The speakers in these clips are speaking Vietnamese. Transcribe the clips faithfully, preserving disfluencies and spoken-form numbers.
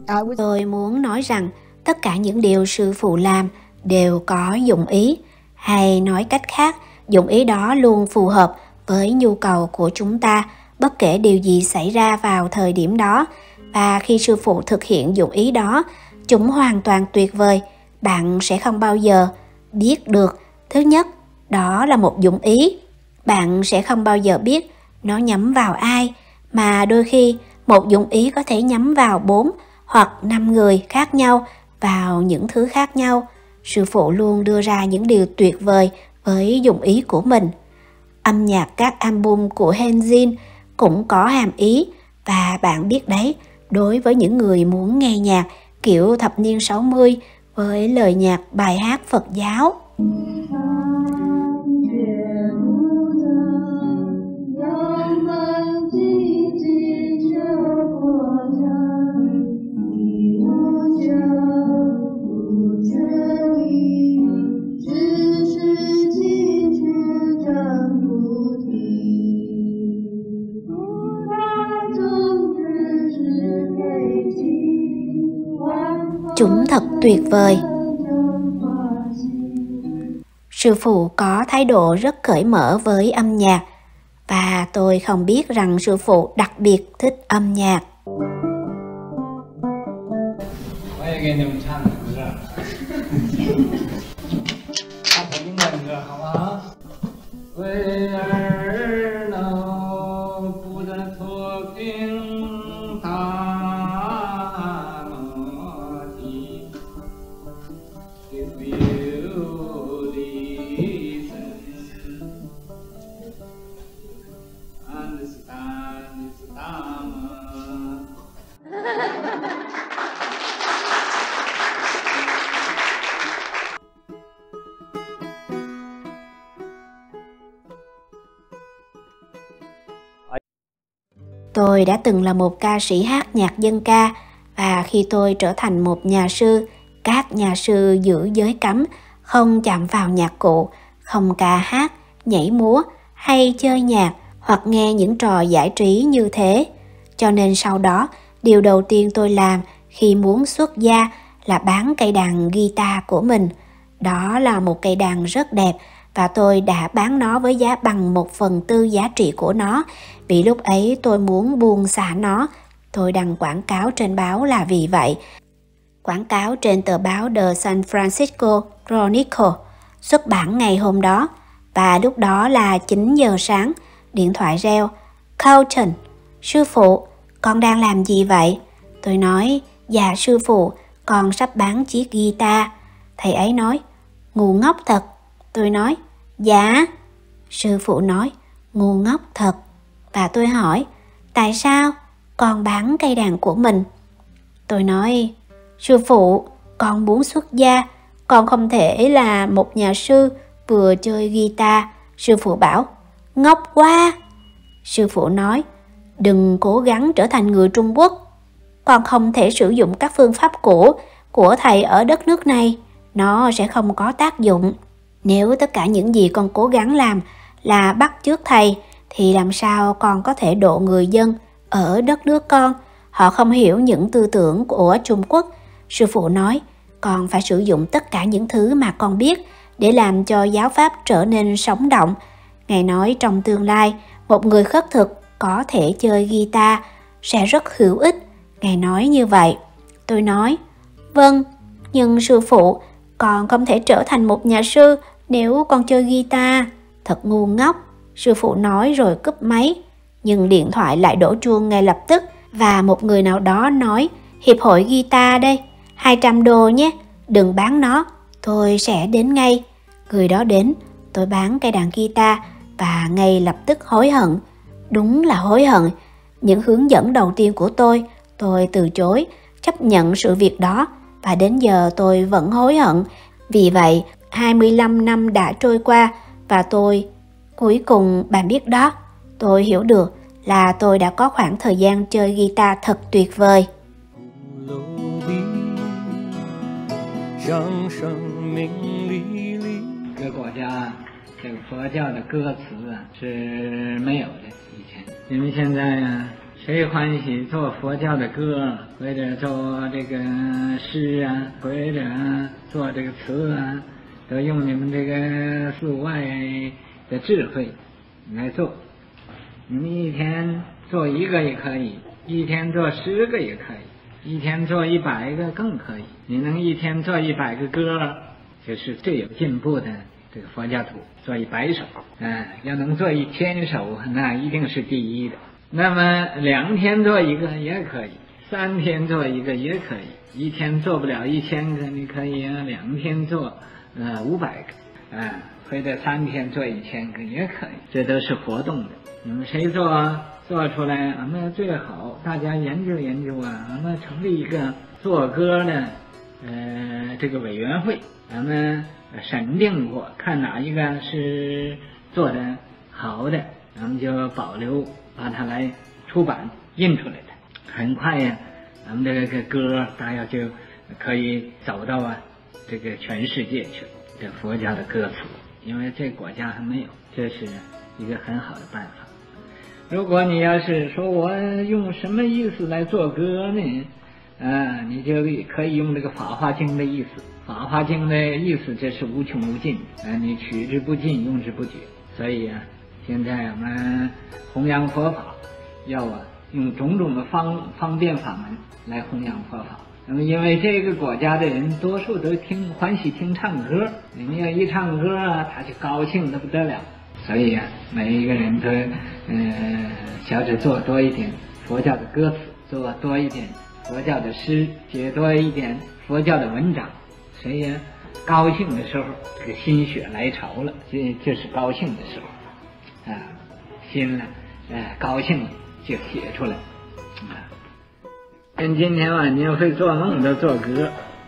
Tôi muốn nói rằng tất cả những điều sư phụ làm đều có dụng ý, hay nói cách khác, dụng ý đó luôn phù hợp với nhu cầu của chúng ta, bất kể điều gì xảy ra vào thời điểm đó. Và khi sư phụ thực hiện dụng ý đó, chúng hoàn toàn tuyệt vời. Bạn sẽ không bao giờ biết được, thứ nhất, đó là một dụng ý. Bạn sẽ không bao giờ biết nó nhắm vào ai, mà đôi khi một dụng ý có thể nhắm vào bốn hoặc năm người khác nhau vào những thứ khác nhau. Sư phụ luôn đưa ra những điều tuyệt vời với dụng ý của mình. Âm nhạc các album của Hanzin cũng có hàm ý, và bạn biết đấy, đối với những người muốn nghe nhạc kiểu thập niên sáu mươi với lời nhạc bài hát Phật giáo. Chúng thật tuyệt vời. Sư phụ có thái độ rất cởi mở với âm nhạc, và tôi không biết rằng sư phụ đặc biệt thích âm nhạc. Tôi đã từng là một ca sĩ hát nhạc dân ca, và khi tôi trở thành một nhà sư, các nhà sư giữ giới cấm không chạm vào nhạc cụ, không ca hát, nhảy múa hay chơi nhạc hoặc nghe những trò giải trí như thế. Cho nên sau đó, điều đầu tiên tôi làm khi muốn xuất gia là bán cây đàn guitar của mình. Đó là một cây đàn rất đẹp, và tôi đã bán nó với giá bằng một phần tư giá trị của nó, vì lúc ấy tôi muốn buông xả nó. Tôi đăng quảng cáo trên báo là vì vậy. Quảng cáo trên tờ báo The San Francisco Chronicle, xuất bản ngày hôm đó, và lúc đó là chín giờ sáng, điện thoại reo. Carlton, sư phụ, con đang làm gì vậy? Tôi nói, dạ sư phụ, con sắp bán chiếc guitar. Thầy ấy nói, ngu ngốc thật. Tôi nói, dạ. Sư phụ nói, ngu ngốc thật. Và tôi hỏi, tại sao con bán cây đàn của mình? Tôi nói, sư phụ, con muốn xuất gia, con không thể là một nhà sư vừa chơi guitar. Sư phụ bảo, ngốc quá. Sư phụ nói, đừng cố gắng trở thành người Trung Quốc. Con không thể sử dụng các phương pháp cũ của thầy ở đất nước này, nó sẽ không có tác dụng. Nếu tất cả những gì con cố gắng làm là bắt chước thầy, thì làm sao con có thể độ người dân ở đất nước con? Họ không hiểu những tư tưởng của Trung Quốc. Sư phụ nói, con phải sử dụng tất cả những thứ mà con biết để làm cho giáo pháp trở nên sống động. Ngài nói trong tương lai, một người khất thực có thể chơi guitar sẽ rất hữu ích. Ngài nói như vậy. Tôi nói, vâng, nhưng sư phụ, con không thể trở thành một nhà sư nếu con chơi guitar. Thật ngu ngốc, sư phụ nói rồi cúp máy. Nhưng điện thoại lại đổ chuông ngay lập tức, và một người nào đó nói, hiệp hội guitar đây, hai trăm đô nhé, đừng bán nó, tôi sẽ đến ngay. Người đó đến, tôi bán cây đàn guitar và ngay lập tức hối hận. Đúng là hối hận. Những hướng dẫn đầu tiên của tôi, tôi từ chối, chấp nhận sự việc đó, và đến giờ tôi vẫn hối hận. Vì vậy, hai mươi lăm năm đã trôi qua, và tôi, cuối cùng bạn biết đó, tôi hiểu được là tôi đã có khoảng thời gian chơi guitar thật tuyệt vời. 各国家这个佛教的歌词啊是没有的，以前因为现在啊谁欢喜做佛教的歌，或者做这个诗啊，或者做这个词啊，都用你们这个寺外的智慧来做。你们一天做一个也可以，一天做十个也可以，一天做一百个更可以。你能一天做一百个歌，就是最有进步的这个佛教徒。做一百首，嗯，要能做一千首，那一定是第一的。那么两天做一个也可以，三天做一个也可以，一天做不了一千个，你可以啊，两天做呃五百个，啊，或者三天做一千个也可以，这都是活动的。你们谁做做出来，俺们最好大家研究研究啊，俺们成立一个做歌的呃这个委员会，咱们审定过，看哪一个是做的好的，咱们就保留。把它来出版印出来的，很快呀，咱们这个歌大家就可以走到啊这个全世界去了。这佛教的歌词，因为这国家还没有，这是一个很好的办法。如果你要是说我用什么意思来做歌呢？啊，你就可以用这个《法华经》的意思，《法华经》的意思这是无穷无尽，啊，你取之不尽，用之不绝，所以啊。现在我们弘扬佛法，要啊用种种的方方便法门来弘扬佛法。那么因为这个国家的人多数都听欢喜听唱歌，你们要一唱歌啊，他就高兴得不得了。所以啊，每一个人都呃小指做多一点佛教的歌词，做多一点佛教的诗，写多一点佛教的文章。所以啊，高兴的时候，这个心血来潮了，这这是高兴的时候。啊，心了，呃，高兴了就写出来，啊，跟今天晚上会做梦都做歌。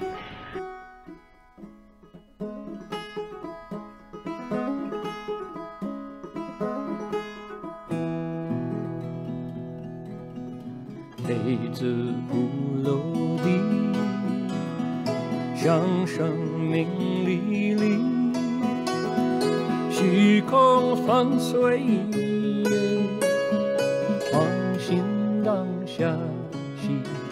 来自鼓楼的向生命里里。虚空放岁月，放心当下息。